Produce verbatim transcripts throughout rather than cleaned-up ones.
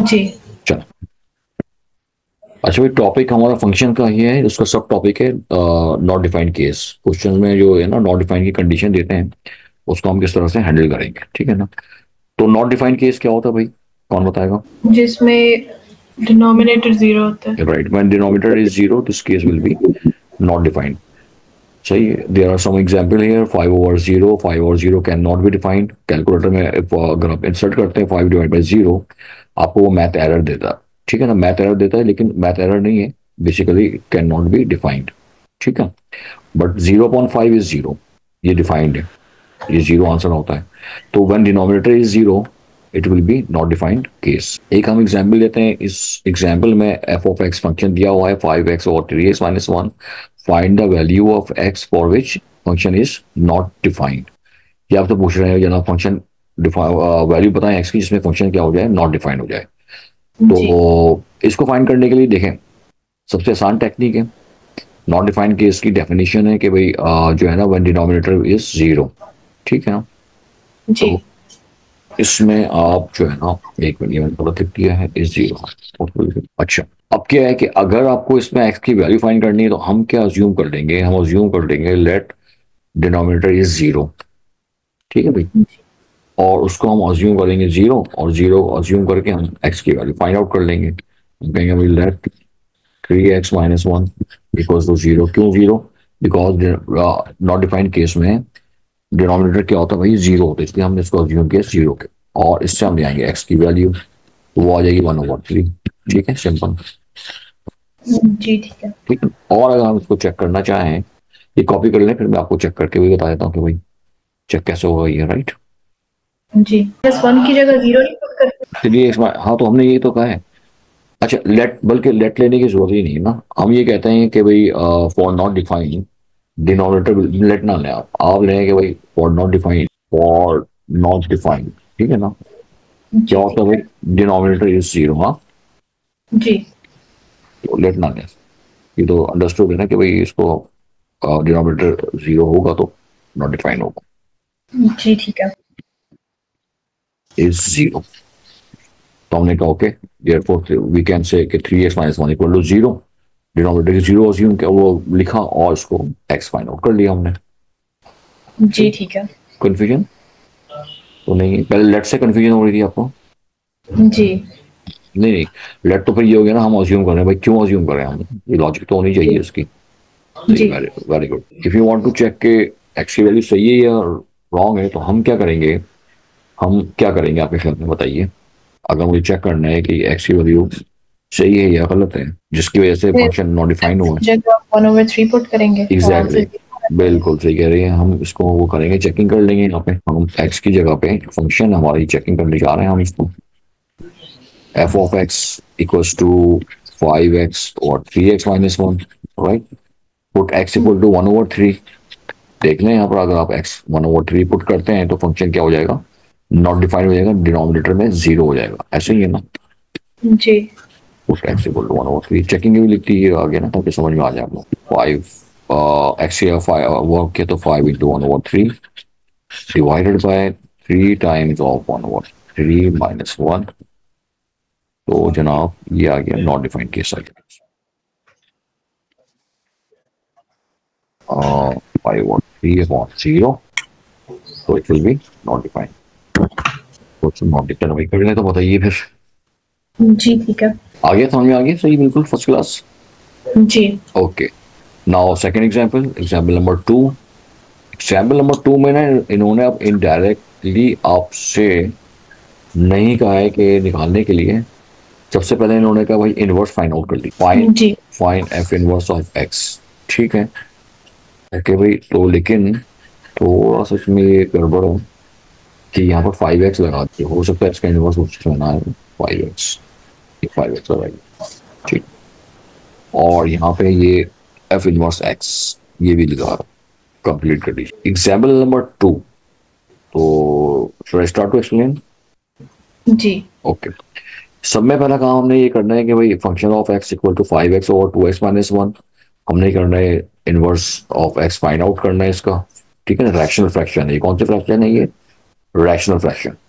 जी। चलो, अच्छा भाई, टॉपिक हमारा फंक्शन का ही है, उसका सब टॉपिक है नॉट डिफाइंड केस। क्वेश्चन में जो है ना नॉट डिफाइंड की कंडीशन देते हैं, उसको हम किस तरह से हैंडल करेंगे, ठीक है ना। तो नॉट डिफाइंड केस क्या होता है भाई, कौन बताएगा? जिसमें डिनोमिनेटर जीरो होता है। Right, when denominator is zero this case will be not defined. सही है। There are some example here, five over zero, five over zero can not be defined. Calculator में if, uh, अगर आप insert करते हैं five divide by zero, आपको वो math error देता है, ठीक है ना। मैथ एरर देता है लेकिन मैथ एरर नहीं है, basically can not be defined, ठीक है। But zero upon five is zero, ये डिफाइंड है, ये जीरो आंसर होता है। तो when denominator is zero it will be not defined case. एक हम एग्जांपल लेते हैं। इस एग्जांपल में एफ ऑफ एक्स फंक्शन दिया हुआ है फाइव एक्स और three x minus one. Find the value of x for which function is not defined. ये आपसे पूछ रहे हैं जनाब, फंक्शन वैल्यू बताएं एक्स की जिसमें फंक्शन क्या हो जाए, नॉट डिफाइंड हो जाए। जी। तो इसको फाइंड करने के लिए देखें, सबसे आसान टेक्निक है, नॉट डिफाइंड केस की डेफिनेशन है कि भाई अ, जो है ना व्हेन डिनोमिनेटर इज जीरो, ठीक है ना। जी। तो इसमें आप जो है ना, एक मिनट, ये मैंने गलत लिख दिया है, इज जीरो। अच्छा, अब क्या है कि अगर आपको इसमें एक्स की वैल्यू फाइंड करनी है तो हम क्या अज्यूम कर लेंगे, हम अज्यूम कर लेंगे लेट डिनोमिनेटर इज जीरो, ठीक है भाई। और उसको हम अज्यूम करेंगे जीरो, और जीरो अज्यूम करके हम एक्स की वैल्यू फाइंड आउट कर लेंगे। हम कहेंगे भाई let three x minus one equals to zero. क्यों zero? Because not defined case में डिनोमिनेटर क्या होता है भाई, जीरो होता है, इसलिए हमने इसको अज्यूम किया जीरो के। और इससे हम ले आएंगे एक्स की वैल्यू, तो वो आ जाएगी वन ओवर थ्री, ठीक है, सिंपल। जी ठीक है। ठीक है। और अगर हम इसको चेक करना चाहें, ये कॉपी कर लें, फिर मैं आपको चेक करके भी बता देता हूँ कि भाई चेक कैसे होगा ये, राइट। जी, प्लस वन की जगह जीरो नहीं पुट करते? चलिए इसमें, हाँ तो हमने ये तो कहा है। अच्छा लेट, बल्कि लेट लेने की जरूरत ही नहीं है ना, हम ये कहते हैं कि भाई for not defined denominator, let ना लें आप आप लें कि भाई for not defined, for not defined, ठीक है ना। क्या जी होता है ठीक है। भाई, डिनोमिनेटर इज जीरो, हाँ। जी। तो लेट ना लें, ये तो अंडरस्टूड है ना कि भाई इसको डिनोमिनेटर जीरो होगा तो नॉट डिफाइंड होगा, जी ठीक है। Is zero. तो हमने कहा okay, therefore we can say कि three x minus one equal to zero. Denominator की जीरो अज्यूम किया, वो लिखा और इसको एक्स फाइंड आउट कर लिया हमने। जी ठीक है। कंफ्यूजन तो नहीं? पहले लेट से कंफ्यूजन हो रही थी आपको? जी। नहीं नहीं, लेट तो फिर ये हो गया ना, हम अज्यूम कर रहे हैं भाई, क्यों अज्यूम कर रहे हैं हम, ये लॉजिक तो होनी चाहिए इसकी। सही, जी। Very very good. If you want to check के एक्स की वैल्यू सही है या रॉन्ग है, तो हम क्या करेंगे, हम क्या करेंगे आपके ख्याल में बताइए। अगर मुझे चेक करना है कि एक्स की वैल्यू सही है या गलत है, जिसकी वजह से फिर फंक्शन नॉटिफाइंग हुआ है। जगह वन ओवर थ्री पुट करेंगे तो एग्जैक्टली आंसर exactly. बिल्कुल सही कह रही हैं, हम इसको वो करेंगे, चेकिंग कर लेंगे। यहाँ पे हम एक्स की जगह पे फंक्शन हमारी चेकिंग करने जा रहे हैं हम इसको। F of x equals to five x और three x minus one, right. Put x equal to one over three. देख लें यहाँ पर, अगर आप x one over three put करते हैं तो फंक्शन क्या हो जाएगा, नॉट डिफाइंड हो जाएगा, डिनोमिनेटर में जीरो हो जाएगा, ऐसे ही है ना। जी। Put x equal to one over three, checking भी लिखती है आगे ना, ताकि समझ में आ जाए आप लोग। फाइव एक्स या फाइव वर्क किया तो five into one over three divided by three times of one over three minus one. तो जनाब ये आ गया नॉट डिफाइंड केस आ गया। फाइव और थ्री अपॉन जीरो, तो it will be not defined. तो नॉट डिफाइंड वही कर लें, तो बताइए फिर। जी ठीक है। आ गया, समझ में आ गया, सही, बिल्कुल फर्स्ट क्लास। जी। Okay, now second example, example number two. Example number two में ना इन्होंने अब इनडायरेक्टली आपसे नहीं कहा है कि निकालने के लिए, सबसे पहले इन्होंने कहा भाई इनवर्स फाइंड आउट कर ली, फाइन जी। Fine f inverse of x, ठीक है। ओके भाई, तो लेकिन थोड़ा सा इसमें ये गड़बड़ है कि यहाँ पर फाइव एक्स लगा दिए, हो सकता है इसका इनवर्स उससे ना है, फाइव एक्स, फाइव एक्स लगाइए, ठीक। और यहाँ पे ये एफ इनवर्स एक्स ये भी लगा, कंप्लीट कर दीजिए। एग्जाम्पल नंबर टू, तो should I start to explain? जी। ओके, सब में पहला काम हमने ये करना है कि भाई function of x equal to five x और टू एक्स माइनस वन, हमने करना है inverse of x find out करना है इसका, ठीक है ना। रैशनल फ्रैक्शन है, ये कौन सा फ्रैक्शन है, ये रैशनल फ्रैक्शन।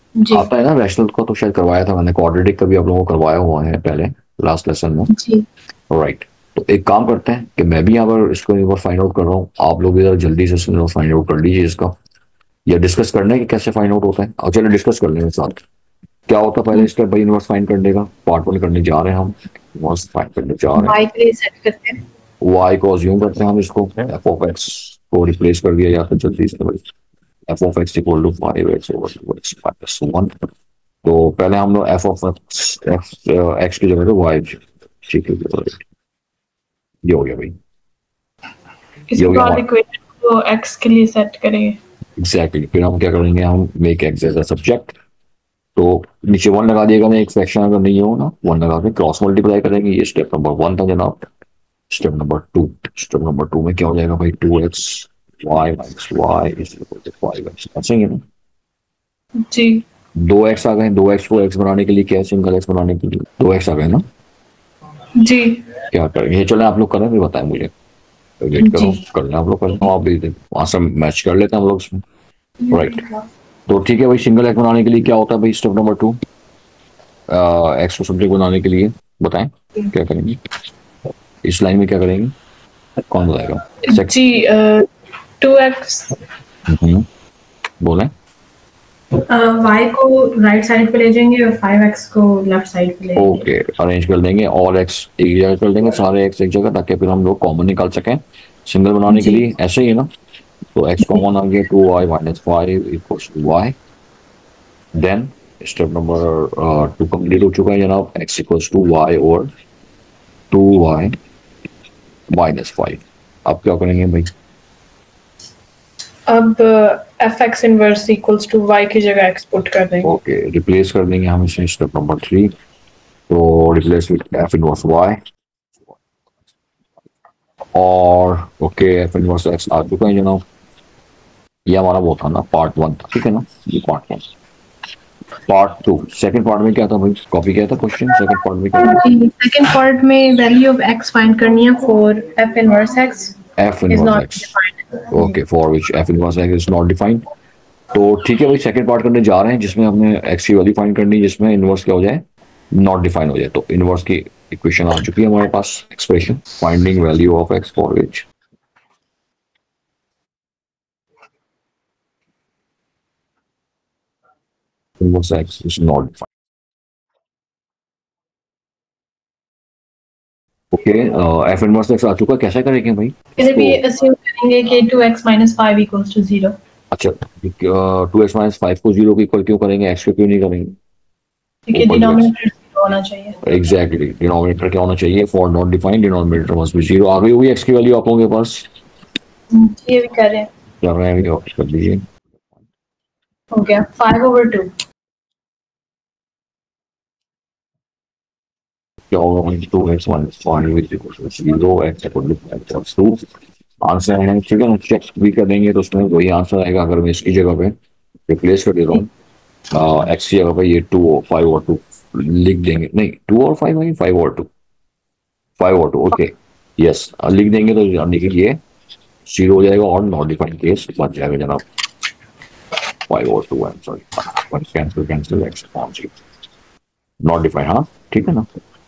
जी आता है ना रैशनल का, तो शायद करवाया था मैंने, क्वाड्रेटिक का भी आप लोगों को करवाया हुआ है पहले लास्ट लेसन में, जी राइट। तो एक काम करते हैं कि मैं भी यहाँ पर इसको एक बार फाइंड आउट कर रहा हूँ, आप लोग इधर जल्दी से फाइंड आउट कर लीजिए इसका, या डिस्कस करना है कि कैसे फाइंड आउट होता है। और चलो डिस्कस कर लेंगे साथ। क्या होता है पहले स्टेप भाई, इनवर्स फाइंड करने का, पार्ट वन करने जा रहे हैं हम, इनवर्स फाइंड करने जा रहे वाई के लिए सेट करते हैं। हैं। वाई को अज्यूम करते हैं हम, इसको एफ ऑफ एक्स को रिप्लेस कर दिया जाता है जल्दी से भाई, f of x equal to five x over two x minus one. तो पहले हम लोग एफ ऑफ एक्स एक्स की जगह पे वाई, ठीक है ये हो गया भाई, ये इसके हो गया बाद हमारा इक्वेशन को एक्स के लिए सेट करेंगे। एग्जैक्टली। फिर हम क्या करेंगे, हम make x as a subject, तो नीचे वन लगा दिएगा ना, एक फ्रैक्शन अगर नहीं हो ना, वन लगा के क्रॉस मल्टीप्लाई करेंगे। ये स्टेप नंबर वन था जनाब। Step number two, step number two में क्या हो जाएगा भाई, two x y minus y is equal to five x, ऐसे ही है ना। जी दो एक्स आ गए, दो एक्स को एक्स बनाने के लिए क्या है, सिंगल एक्स बनाने के लिए दो एक्स आ गए ना। जी क्या करेंगे, ये चले आप लोग करें फिर बताएं मुझे, वेट करो, जी कर लें आप लोग, कर लें आप भी, वहां से मैच कर लेते हैं हम लोग इसमें, राइट। तो ठीक है भाई, सिंगल एक्स बनाने के लिए क्या होता है भाई, स्टेप नंबर टू, एक्स को सब्जेक्ट बनाने के लिए बताएं क्या करेंगे, इस लाइन में क्या करेंगे, कौन बताएगा। सेक- जी टू एक्स हम्म, बोलें। वाई को राइट साइड पे ले जाएंगे और फाइव एक्स को लेफ्ट साइड पे ले जाएंगे। ओके, अरेंज कर देंगे, ऑल एक्स एक जगह कर देंगे, सारे एक्स एक जगह, ताकि फिर हम लोग कॉमन निकाल सकें सिंगल बनाने के जी लिए, ऐसे ही है ना। तो एक्स कॉमन आ गया, two y minus five equals to y. Then step number two complete हो चुका है जनाब, एक्स इक्वल्स टू वाई और टू वाई माइनस फाइव। अब क्या करेंगे भाई, अब f x inverse equals to y की जगह एक्स पुट कर देंगे। ओके रिप्लेस कर देंगे हम इसे, स्टेप नंबर थ्री, तो replace with f inverse y, और ओके एफ इनवर्स एक्स आ चुका है जनाब। ये हमारा वो था ना, पार्ट वन था, ठीक है ना, ये part one. Part two, second part में क्या था भाई, कॉपी किया था क्वेश्चन, सेकंड पार्ट में क्या था, सेकंड पार्ट में वैल्यू ऑफ एक्स फाइंड करनी है for f inverse x f is inverse not x, defined. Okay for which f inverse x is not defined. तो ठीक है भाई, सेकंड पार्ट करने जा रहे हैं जिसमें हमने एक्स की वैल्यू फाइंड करनी है, जिसमें इनवर्स क्या हो जाए, नॉट डिफाइन हो जाए। तो इनवर्स की इक्वेशन आ चुकी है हमारे पास, expression finding value of x for which inverse x is not defined. Okay f inverse x आ चुका, कैसा करेंगे भाई इधर भी इसको। अस्यूम करेंगे कि two x minus five equals to zero, अच्छा, टू एक्स माइनस फाइव को जीरो के इक्वल क्यों करेंगे, एक्स को क्यों नहीं करेंगे, क्योंकि ऊपर जो एक्स, डिनोमिनेटर जीरो होना चाहिए। एग्जैक्टली डिनोमिनेटर क्या होना चाहिए, for not defined denominator must be zero. आ गई होगी एक्स की वैल्यू आप लोगों के पास, ये भी कर रहे हैं। क्या रहे हैं अभी, कर लीजिए। हो गया फाइव ओवर टू। क्या होगा भाई, two x minus five is equal to zero, x equal to five plus two answer है, ठीक है ना। चेक भी कर देंगे तो उसमें वही आंसर आएगा। अगर मैं इसकी जगह पे रिप्लेस कर दे रहा हूँ, एक्स की जगह पे ये टू फाइव और टू लिख देंगे, नहीं टू और फाइव है, फाइव और टू, फाइव और टू, ओके यस लिख देंगे, तो यानी कि ये जीरो हो जाएगा और नॉट डिफाइंड केस बच जाएगा जनाब, फाइव और टू है, sorry cancel cancel x not defined, हाँ ठीक है ना।